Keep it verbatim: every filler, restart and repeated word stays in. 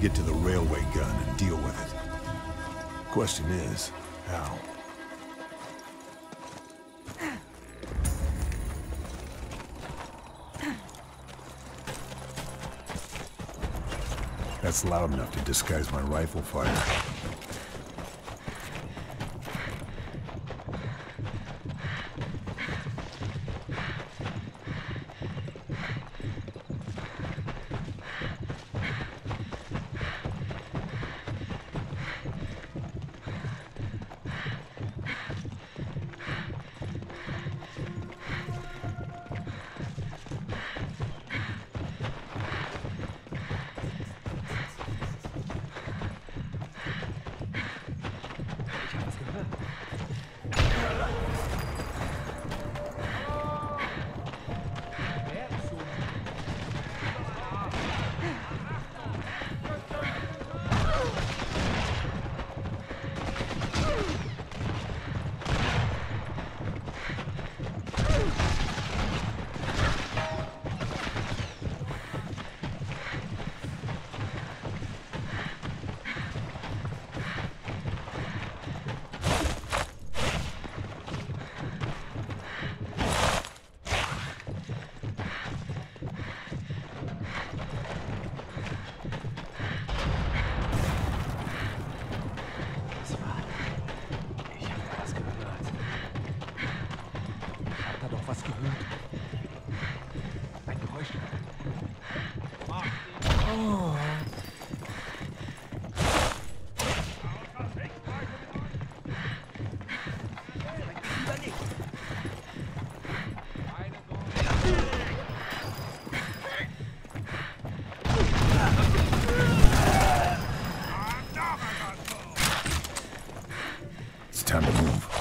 get to the railway gun and deal with it. Question is, how? That's loud enough to disguise my rifle fire. Was gehört? Ein Geräusch. Oh. It's time to move.